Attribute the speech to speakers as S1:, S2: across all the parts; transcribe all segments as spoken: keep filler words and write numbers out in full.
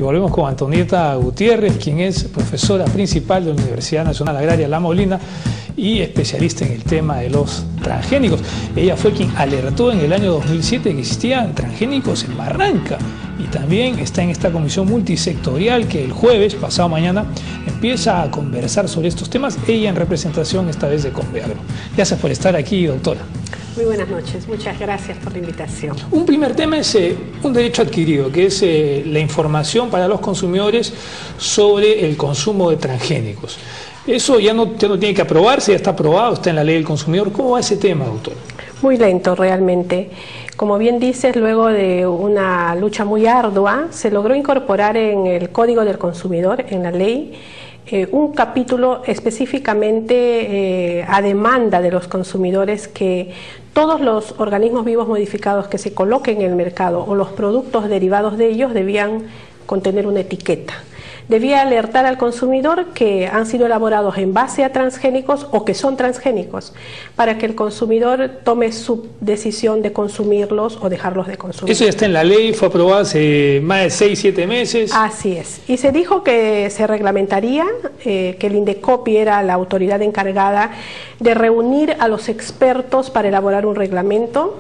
S1: Y volvemos con Antonieta Gutiérrez, quien es profesora principal de la Universidad Nacional Agraria La Molina y especialista en el tema de los transgénicos. Ella fue quien alertó en el año dos mil siete que existían transgénicos en Barranca y también está en esta comisión multisectorial que el jueves, pasado mañana, empieza a conversar sobre estos temas, ella en representación esta vez de Conveagro. Gracias por estar aquí, doctora.
S2: Muy buenas noches, muchas gracias por la invitación.
S1: Un primer tema es eh, un derecho adquirido, que es eh, la información para los consumidores sobre el consumo de transgénicos. Eso ya no, ya no tiene que aprobarse, ya está aprobado, está en la ley del consumidor. ¿Cómo va ese tema, doctor?
S2: Muy lento realmente. Como bien dices, luego de una lucha muy ardua, se logró incorporar en el Código del Consumidor, en la ley, Eh, un capítulo específicamente eh, a demanda de los consumidores que todos los organismos vivos modificados que se coloquen en el mercado o los productos derivados de ellos debían contener una etiqueta. Debía alertar al consumidor que han sido elaborados en base a transgénicos o que son transgénicos, para que el consumidor tome su decisión de consumirlos o dejarlos de consumir.
S1: Eso ya está en la ley, fue aprobado hace más de seis, siete meses.
S2: Así es. Y se dijo que se reglamentaría, eh, que el INDECOPI era la autoridad encargada de reunir a los expertos para elaborar un reglamento.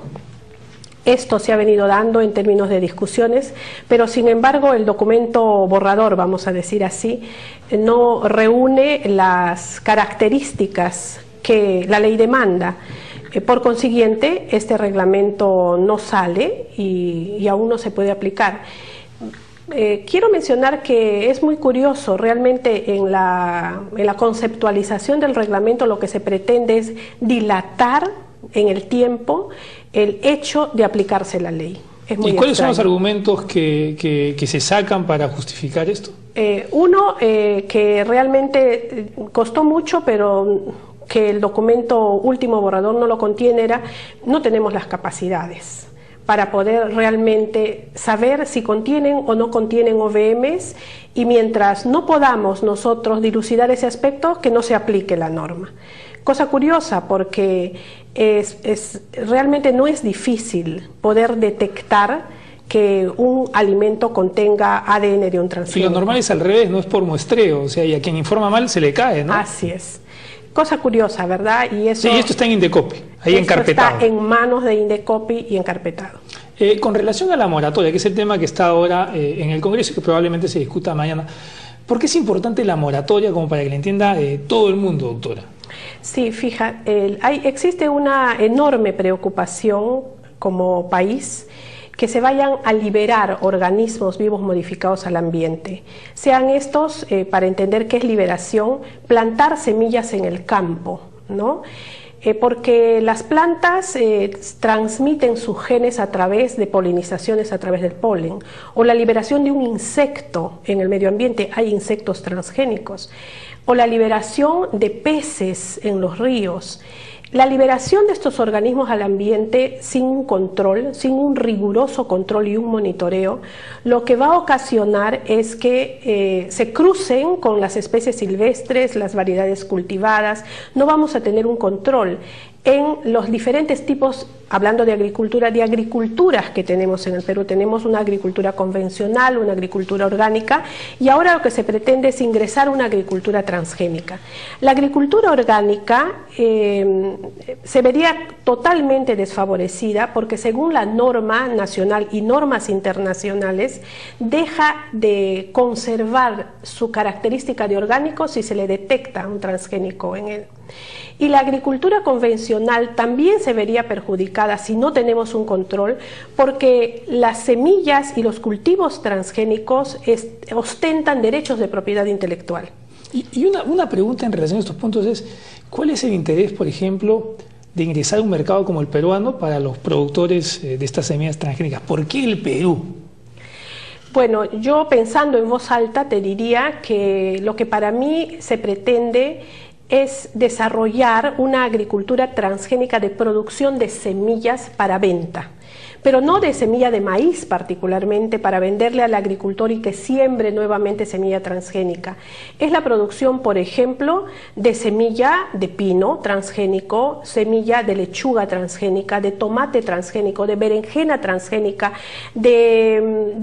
S2: Esto se ha venido dando en términos de discusiones, pero sin embargo el documento borrador, vamos a decir así, no reúne las características que la ley demanda. Por consiguiente, este reglamento no sale y, y aún no se puede aplicar. Eh, quiero mencionar que es muy curioso, realmente en la, en la conceptualización del reglamento lo que se pretende es dilatar en el tiempo el hecho de aplicarse la ley. Es muy
S1: ¿Y cuáles
S2: extraño.
S1: son los argumentos que, que, que se sacan para justificar esto?
S2: Eh, uno, eh, que realmente costó mucho, pero que el documento último borrador no lo contiene, era no tenemos las capacidades para poder realmente saber si contienen o no contienen O V Ms, y mientras no podamos nosotros dilucidar ese aspecto, que no se aplique la norma. Cosa curiosa, porque es, es, realmente no es difícil poder detectar que un alimento contenga A D N de un transgénico.
S1: Y lo normal es al revés, no es por muestreo, o sea, y a quien informa mal se le cae, ¿no?
S2: Así es. Cosa curiosa, ¿verdad? Y eso,
S1: sí, esto está en INDECOPI, ahí
S2: esto
S1: encarpetado.
S2: Está en manos de INDECOPI y encarpetado.
S1: Eh, con relación a la moratoria, que es el tema que está ahora eh, en el Congreso y que probablemente se discuta mañana, ¿por qué es importante la moratoria como para que la entienda eh, todo el mundo, doctora?
S2: Sí, fija, el, hay, existe una enorme preocupación como país que se vayan a liberar organismos vivos modificados al ambiente. Sean estos, eh, para entender qué es liberación, plantar semillas en el campo, ¿no? Eh, porque las plantas eh, transmiten sus genes a través de polinizaciones, a través del polen, o la liberación de un insecto en el medio ambiente, hay insectos transgénicos, o la liberación de peces en los ríos. La liberación de estos organismos al ambiente sin un control, sin un riguroso control y un monitoreo, lo que va a ocasionar es que eh, se crucen con las especies silvestres, las variedades cultivadas, no vamos a tener un control en los diferentes tipos, hablando de agricultura, de agriculturas que tenemos en el Perú. Tenemos una agricultura convencional, una agricultura orgánica, y ahora lo que se pretende es ingresar una agricultura transgénica. La agricultura orgánica eh, se vería totalmente desfavorecida porque, según la norma nacional y normas internacionales, deja de conservar su característica de orgánico si se le detecta un transgénico en él. Y la agricultura convencional también se vería perjudicada si no tenemos un control, porque las semillas y los cultivos transgénicos ostentan derechos de propiedad intelectual.
S1: Y, y una, una pregunta en relación a estos puntos es, ¿cuál es el interés, por ejemplo, de ingresar a un mercado como el peruano para los productores de estas semillas transgénicas? ¿Por qué el Perú?
S2: Bueno, yo pensando en voz alta te diría que lo que para mí se pretende es desarrollar una agricultura transgénica de producción de semillas para venta, pero no de semilla de maíz particularmente para venderle al agricultor y que siembre nuevamente semilla transgénica. Es la producción, por ejemplo, de semilla de pino transgénico, semilla de lechuga transgénica, de tomate transgénico, de berenjena transgénica, de, de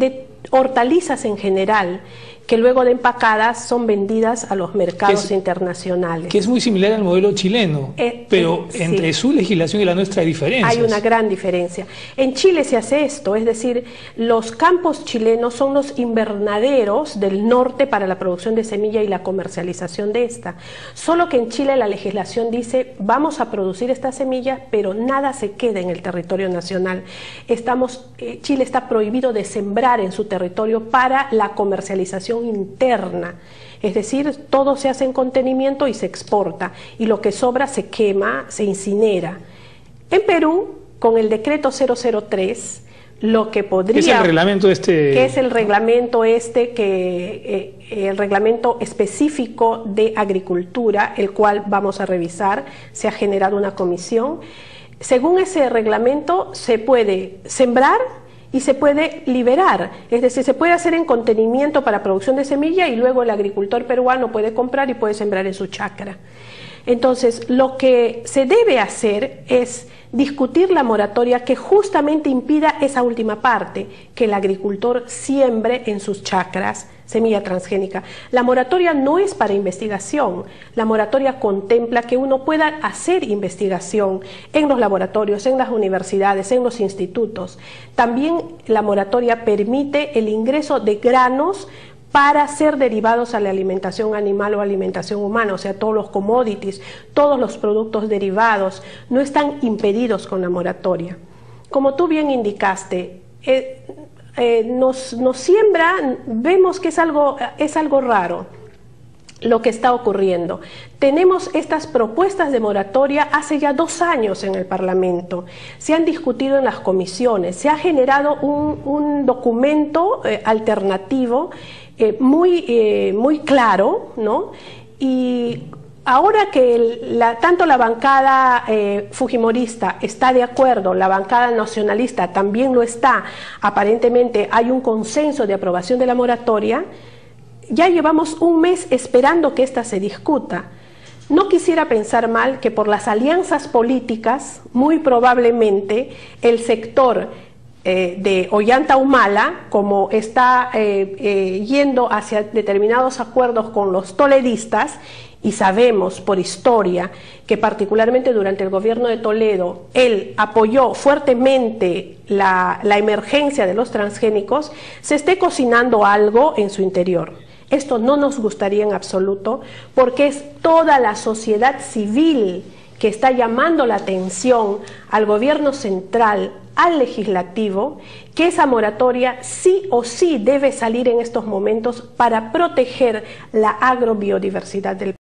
S2: hortalizas en general, que luego de empacadas son vendidas a los mercados
S1: es,
S2: internacionales.
S1: Que es muy similar al modelo chileno, eh, pero eh, entre sí. su legislación y la nuestra hay diferencias.
S2: Hay una gran diferencia. En Chile se hace esto, es decir, los campos chilenos son los invernaderos del norte para la producción de semilla y la comercialización de esta. Solo que en Chile la legislación dice, vamos a producir esta semilla, pero nada se queda en el territorio nacional. Estamos, eh, Chile está prohibido de sembrar en su territorio para la comercialización interna, es decir, todo se hace en contenimiento y se exporta, y lo que sobra se quema, se incinera. En Perú, con el decreto cero cero tres, lo que podría...
S1: ¿Qué es el reglamento este?
S2: Que es el reglamento este, que eh, el reglamento específico de agricultura, el cual vamos a revisar, se ha generado una comisión. Según ese reglamento se puede sembrar y se puede liberar, es decir, se puede hacer en contenimiento para producción de semilla y luego el agricultor peruano puede comprar y puede sembrar en su chacra. Entonces, lo que se debe hacer es discutir la moratoria que justamente impida esa última parte, que el agricultor siembre en sus chacras semilla transgénica. La moratoria no es para investigación, la moratoria contempla que uno pueda hacer investigación en los laboratorios, en las universidades, en los institutos. También la moratoria permite el ingreso de granos para ser derivados a la alimentación animal o alimentación humana, o sea, todos los commodities, todos los productos derivados no están impedidos con la moratoria. Como tú bien indicaste, eh, eh, nos, nos siembra, vemos que es algo, es algo raro lo que está ocurriendo. Tenemos estas propuestas de moratoria hace ya dos años en el Parlamento, se han discutido en las comisiones, se ha generado un, un documento eh, alternativo eh, muy, eh, muy claro, ¿no? Y ahora que el, la, tanto la bancada eh, fujimorista está de acuerdo, la bancada nacionalista también lo está, aparentemente hay un consenso de aprobación de la moratoria. Ya llevamos un mes esperando que esta se discuta. No quisiera pensar mal que por las alianzas políticas, muy probablemente el sector eh, de Ollanta Humala, como está eh, eh, yendo hacia determinados acuerdos con los toledistas, y sabemos por historia que particularmente durante el gobierno de Toledo él apoyó fuertemente la, la emergencia de los transgénicos, se esté cocinando algo en su interior. Esto no nos gustaría en absoluto, porque es toda la sociedad civil que está llamando la atención al gobierno central, al legislativo, que esa moratoria sí o sí debe salir en estos momentos para proteger la agrobiodiversidad del país.